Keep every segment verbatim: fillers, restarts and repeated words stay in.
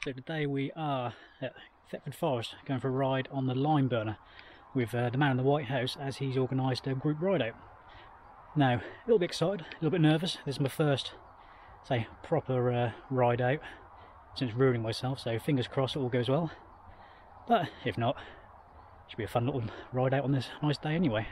So today we are at Thetford Forest going for a ride on the lime burner with uh, the man in the White House as he's organised a group ride out. Now, a little bit excited, a little bit nervous. This is my first, say, proper uh, ride out since ruining myself, so fingers crossed it all goes well. But if not, it should be a fun little ride out on this nice day anyway.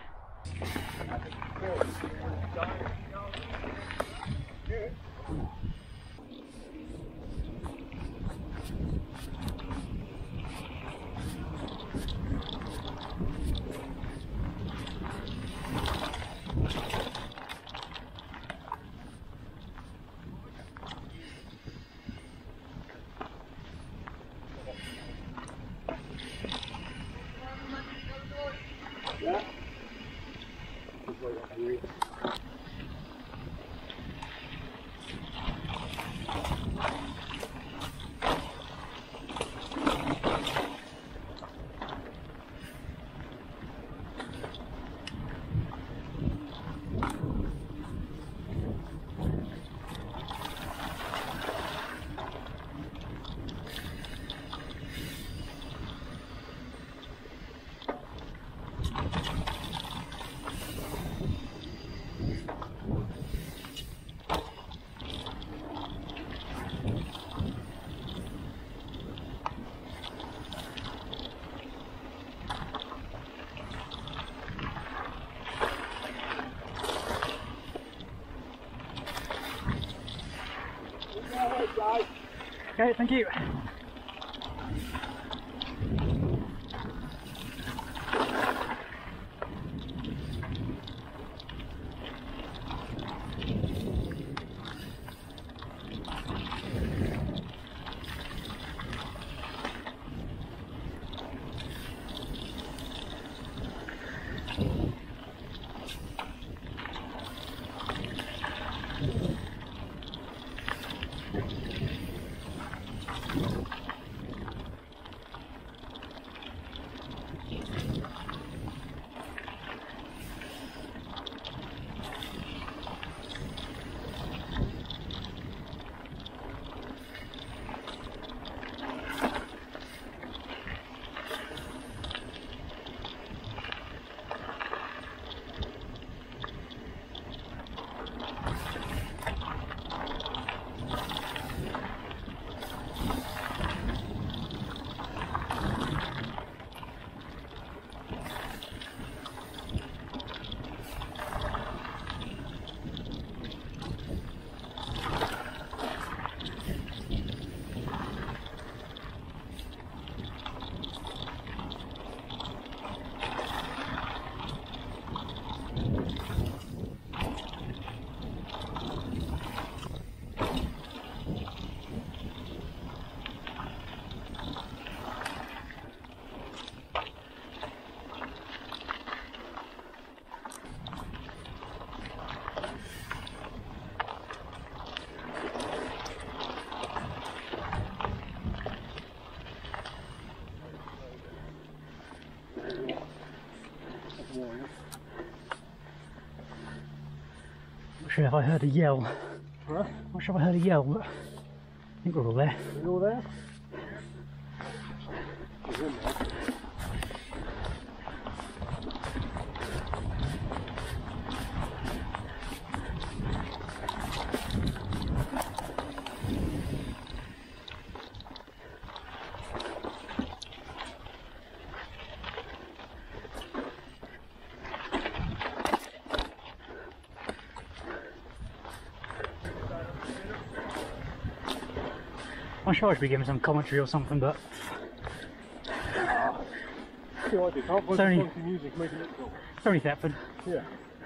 Yeah. Okay, thank you. Not sure if I heard a yell. Huh? Not sure if I heard a yell, but I think we're all there. Are you all there? He's in there. I'm sure I should be giving some commentary or something, but See what I do, can't find only- some funky music, make it look cool. it's only Thetford. Yeah.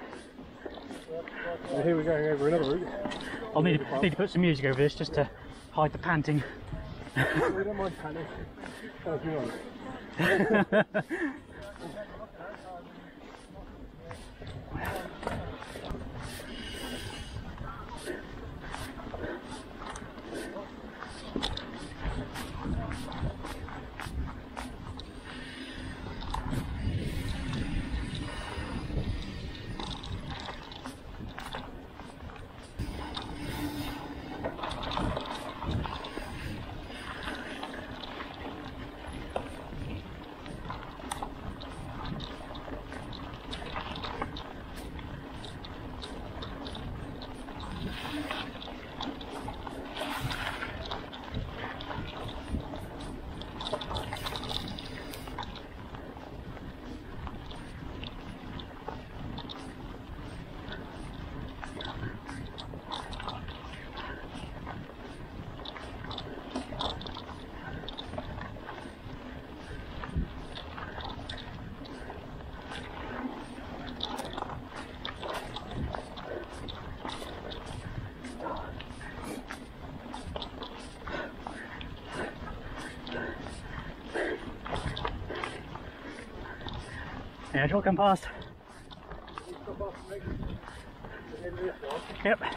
And here we're going over another route. I'll need to, need to put some music over this just to hide the panting. We don't mind panic. Let's be honest. Yeah, she'll come past. Yep.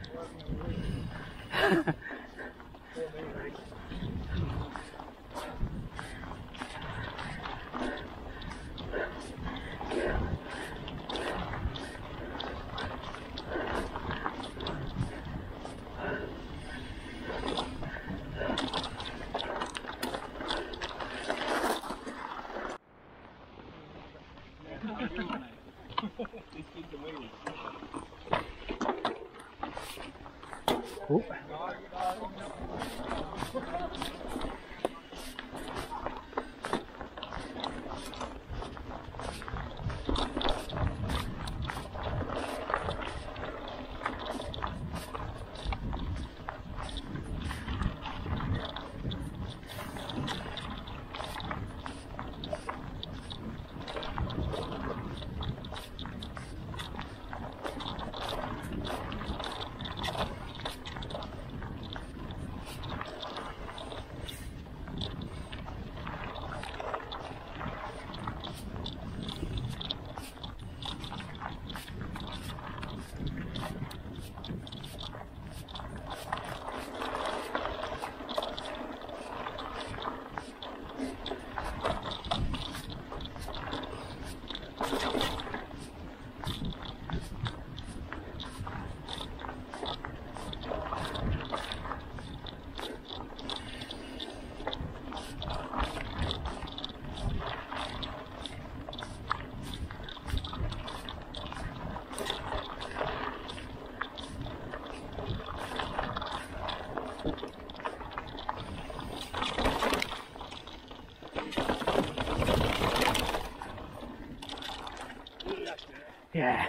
Oh. Yeah.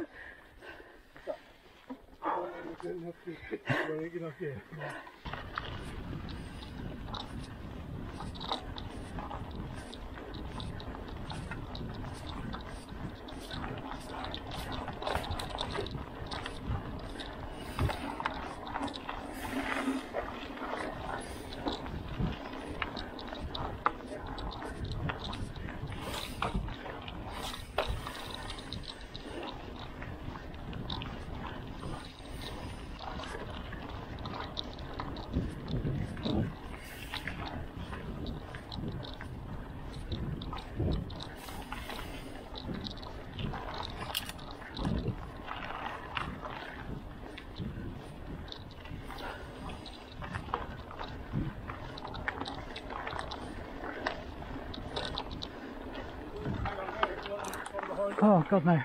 Oh God, no.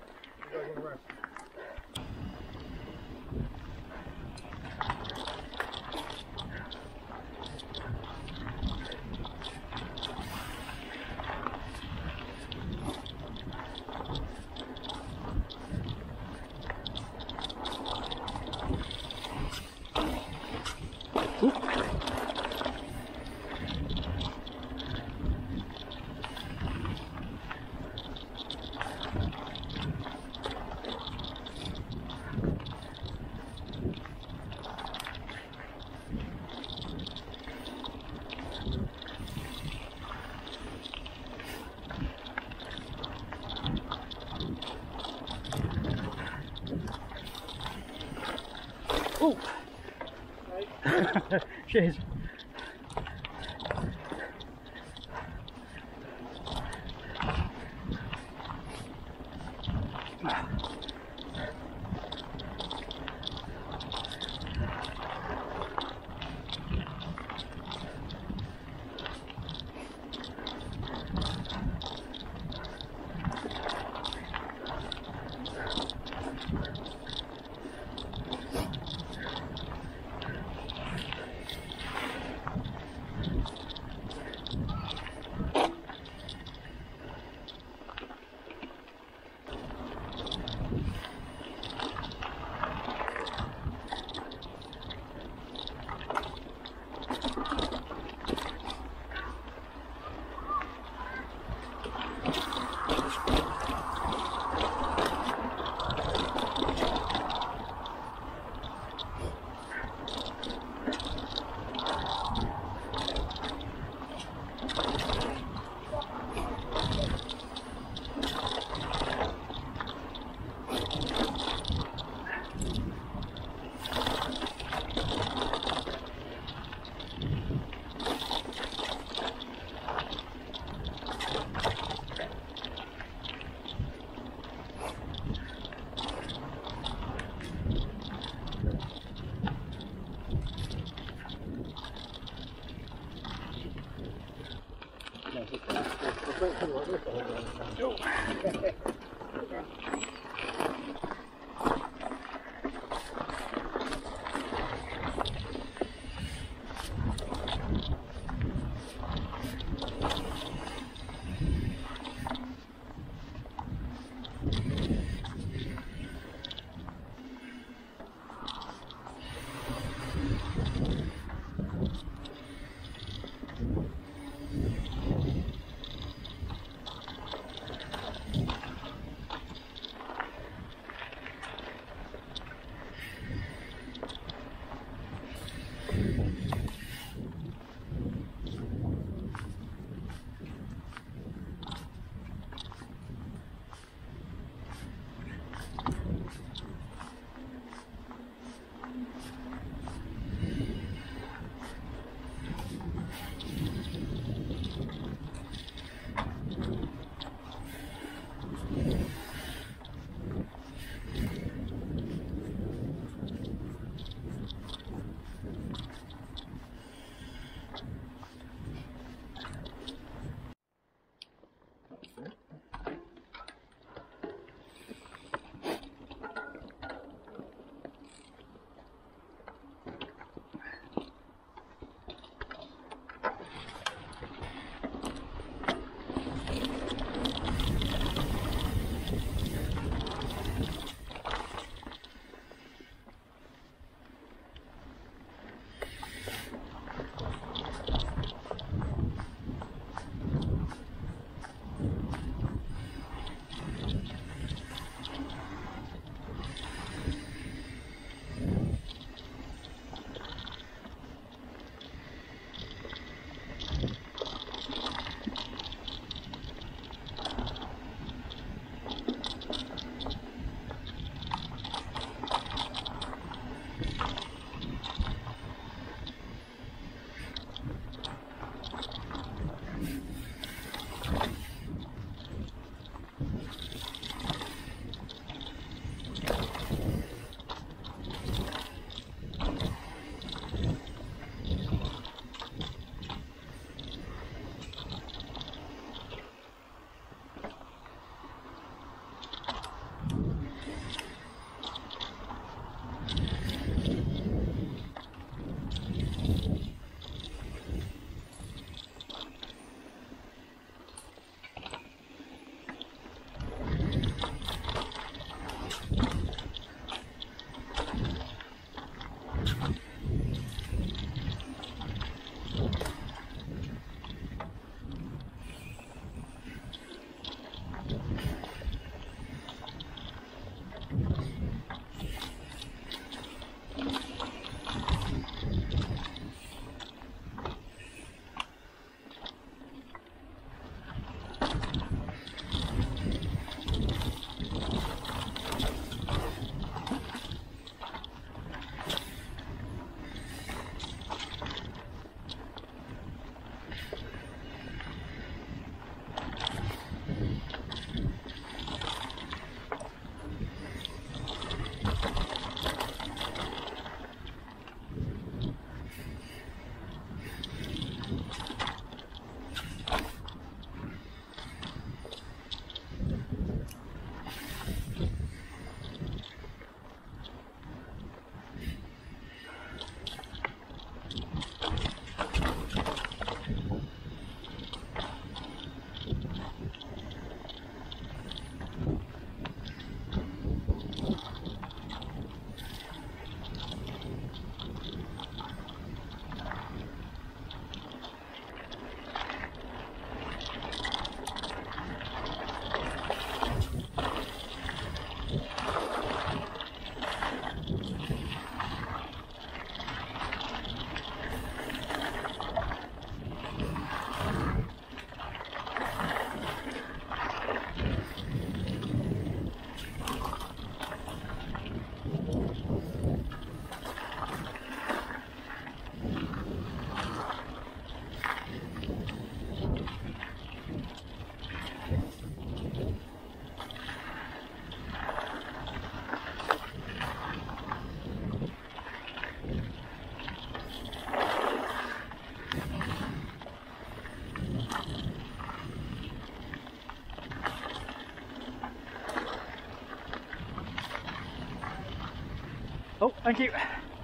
Oh! Cheers. make something like this. Oh, thank you.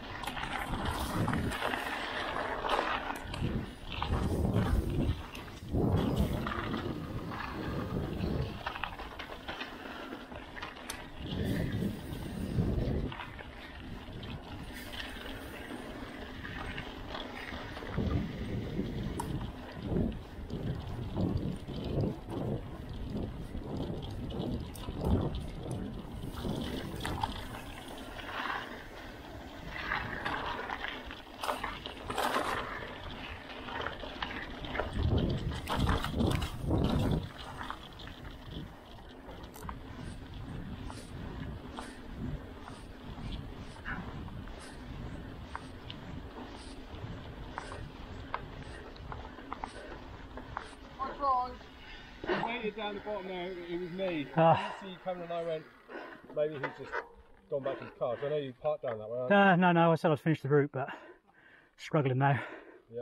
Down the bottom there, it was me. Uh, I see you coming and I went, maybe he's just gone back to his car. So I know you parked down that way. uh, no, no, I said I'd finish the route, but struggling now. Yeah.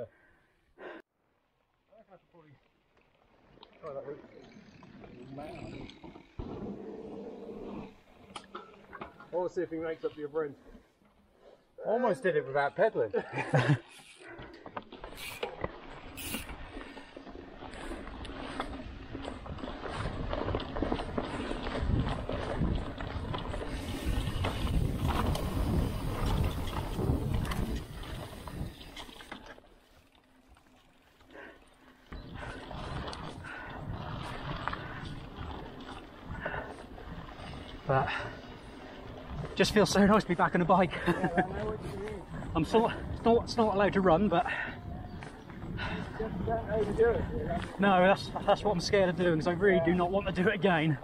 I reckon I should probably try that route. I want to see if he makes up the other end. Almost did it without pedaling. But just feels so nice to be back on a bike. Yeah, I know what you mean. I'm sort of, it's not, it's not allowed to run, but Just don't overdo it. Yeah. no, that's that's what I'm scared of doing, because I really do not want to do it again.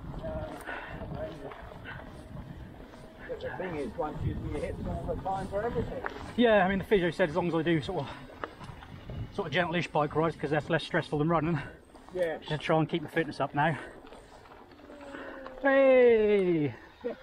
But the thing is, once you, you hit all the time for everything. Yeah, I mean the physio said as long as I do sort of sort of gentle-ish bike rides, because that's less stressful than running. Yeah. I'll try and keep my fitness up now. Hey!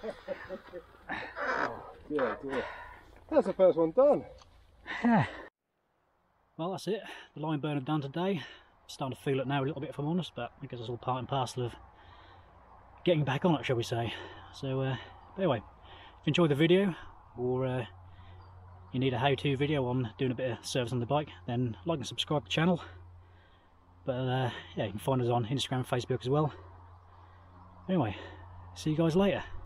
Oh, dear, dear. That's the first one done. Yeah. Well, that's it. The line burner done today. I'm starting to feel it now a little bit, if I'm honest, but I guess it's all part and parcel of getting back on it, shall we say. So, uh, but anyway, if you enjoyed the video, or uh, you need a how-to video on doing a bit of service on the bike, then like and subscribe to the channel. But uh, yeah, you can find us on Instagram and Facebook as well. Anyway, see you guys later.